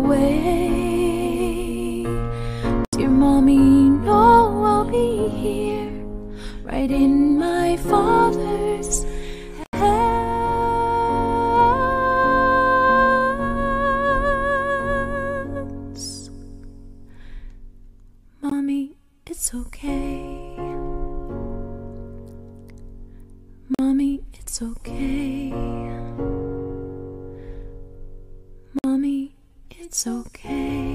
away. Dear mommy, know I'll be here, right in my father's hands. Mommy, it's okay. Mommy, it's okay. Mommy, it's okay.